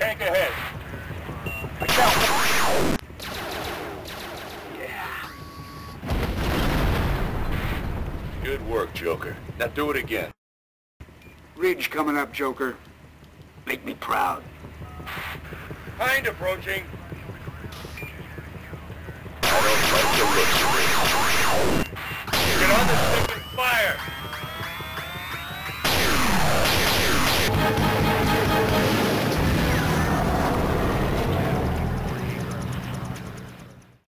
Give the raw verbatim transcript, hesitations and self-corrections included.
tank ahead. Yeah. Good work, Joker. Now do it again. Ridge coming up, Joker. Make me proud. Hind approaching. I don't like the looks of it. Get on the stick and fire!